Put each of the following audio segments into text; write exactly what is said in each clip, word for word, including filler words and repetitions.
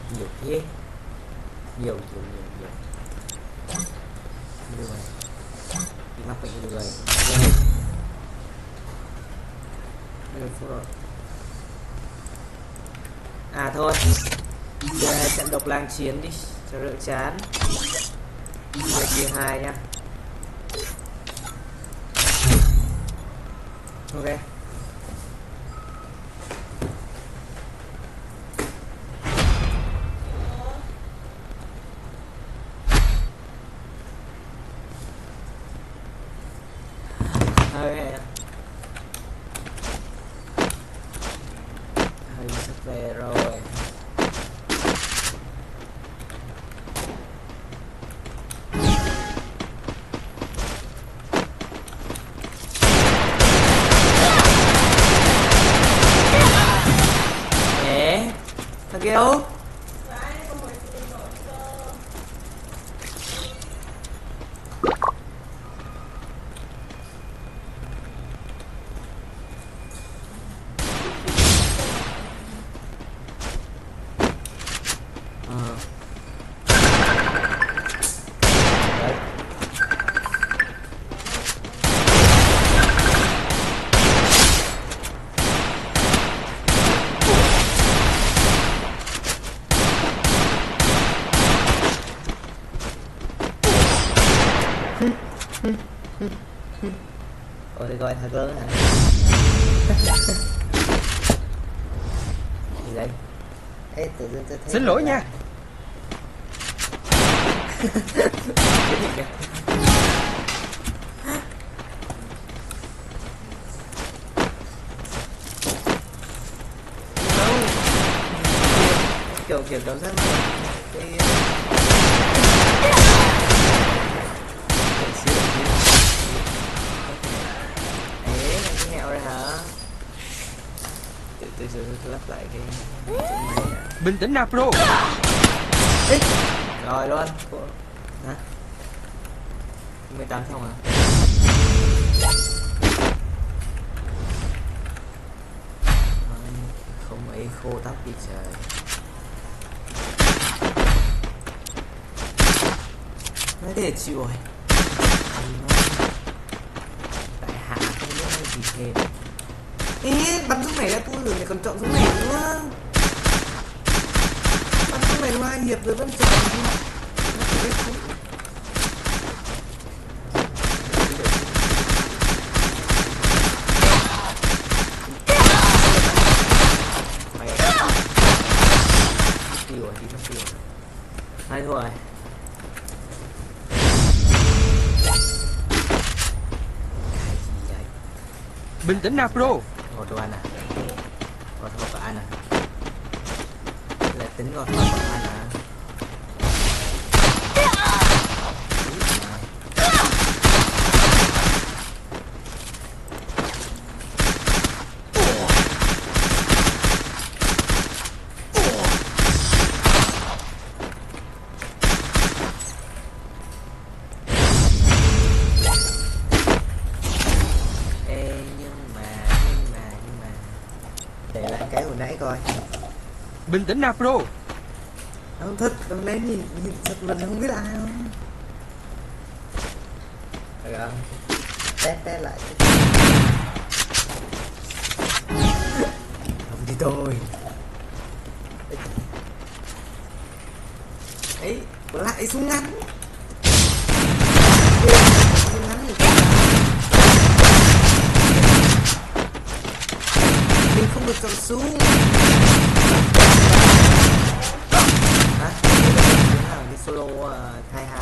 nhiều thế, nhiều nhiều nhiều nhiều nhiều này, bị mắc bệnh người mười phút rồi. À thôi, giờ trận độc lang chiến đi cho đỡ chán. Giờ chia hai nhá. Ok. Hơi hơi sắp về rồi. Ê, thằng kia đâu? Ôi gọi thật lớn hả? Gì vậy? Ê, tự dưng tôi thấy xin lỗi nha. kiểu kiểu cảm giác cái từ từ tôi lắp lại cái máy. Bình tĩnh nào bro. Ê, rồi luôn hả? mười tám xong à? Không ấy khô tóc đi trời. Nói để chịu rồi. Tại hạ không biết hay gì thêm. Ê, bắn xuống này là tôi rồi, còn chọn xuống này nữa. Bắn xuống này là hai hiệp rồi vẫn chọn. Mày tiêu rồi, đi mất tiêu. Hai thôi. Bình tĩnh nào bro. Ngọt đồ ăn à? Ngọt ngọt có ăn à? Lại tính ngọt ngọt có ăn à? Để lại cái hồi nãy coi. Bình tĩnh nào bro. Không thật, đằng đấy nhìn, nhìn thật lần không biết ai không. Được không? Test test lại. Không thì thôi. Ấy, lại súng ngắn. Súng ngắn thì mình không được chọn súng. Hả? Đi solo uh, hai hai.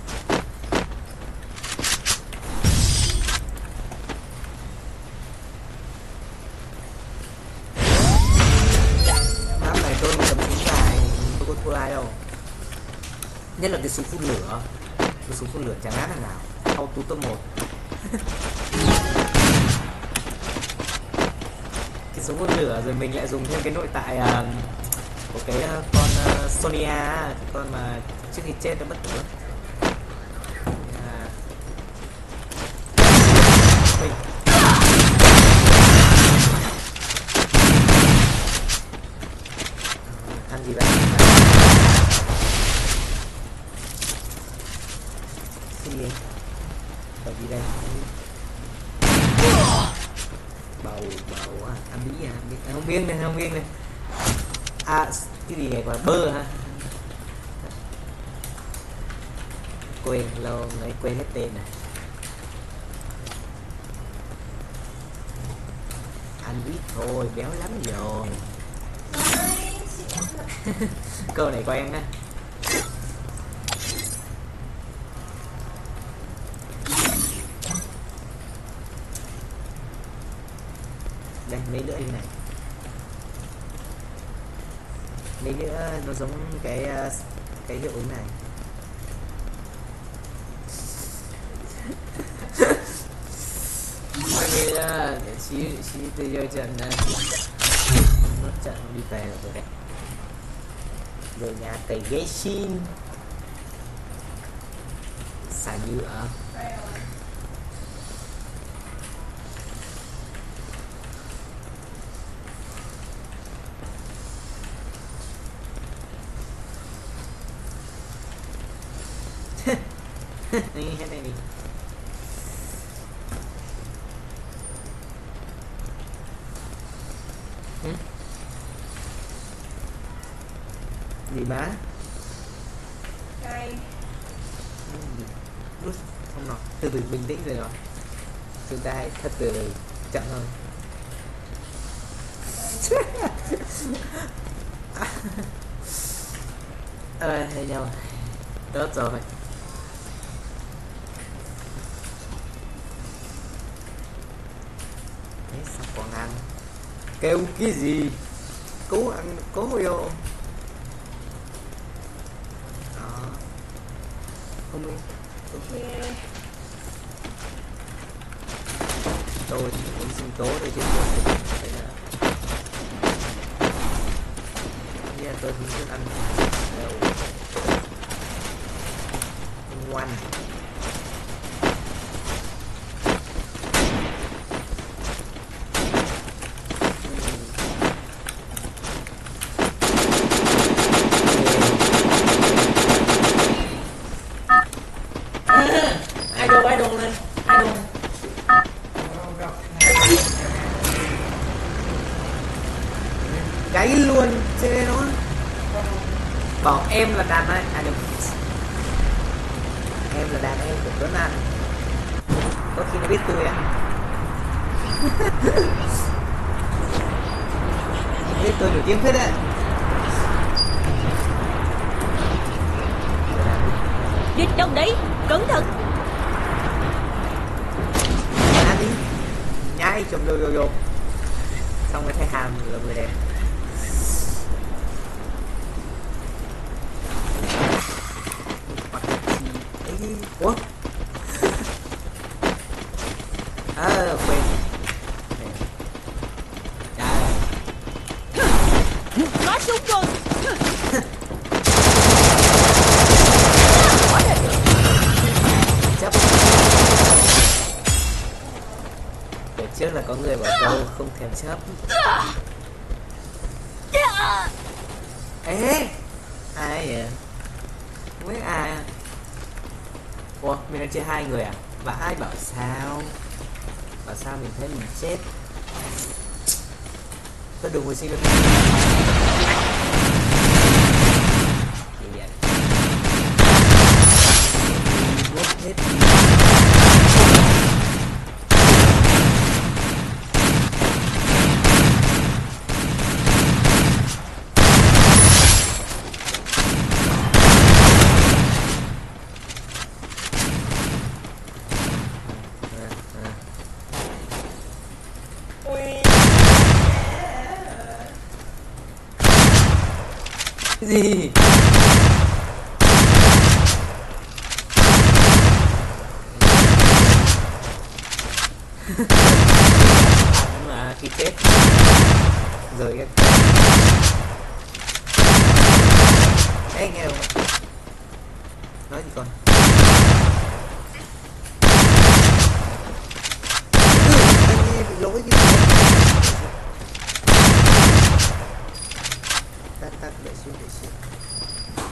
Map này tôi cầm súng dài, tôi có thua ai đâu. Nhất là cái súng phun lửa. Cái súng phun lửa chẳng ác thằng nào. Auto top một. Cái súng phun lửa rồi mình lại dùng thêm cái nội tại uh, của cái uh, con uh, Sonya, cái con mà trước khi chết nó bất tử. À. Ăn gì vậy? gì vậy? Bầu gì đây? Bầu bầu à, ăn bí à, bí. À, không biết này, không biết này. À, cái gì này gọi là bơ hả? Quên lâu lấy quên hết tên này. Ăn ít thôi, béo lắm rồi. Câu này quen á. Đây, mấy lưỡi này. Mấy nữa nó giống cái cái hiệu ứng này. Đây là xí xí từ giờ trận này. Nó trận đi về rồi đấy. Về nhà cày ghế xin. Xả nhựa. Đi hết đây đi. Ừ? Gì má? Đây. Không nào, từ từ bình tĩnh rồi rồi. Chúng ta hãy thật từ chậm thôi. Ờ, hay nhau. Tốt rồi. Thế sao còn ăn? Kêu cái gì? Cố ăn, cố vô. Đó. Không biết. Ok. Tôi cũng sinh tố đây chứ tôi phải là yeah, tôi cũng thích ăn đậu ngoan. Ai đồ ai đồ lên ai đồ gáy luôn chê nó bảo em là đàn anh à được em là đàn em của Tuấn Anh có khi nó biết tôi à. Biết tôi nổi tiếng phết đấy. Địch đâu đấy, cẩn thận. Nhá đi nhái chồng đồ vô vô xong rồi thấy hàm là người đẹp. Ủa? À, quên. Trời. Có súng rồi. Chấp. Để trước là có người bảo câu không thèm chấp. Ê, ai vậy? Không biết ai à? Ủa, mình đang chơi hai người à? Và ai bảo sao? Bảo sao mình thấy mình chết? Có đủ hồi sinh được không? Gì vậy? Mất hết. Gì? Mà khi chết rồi cái đấy nghe không? Nói gì con?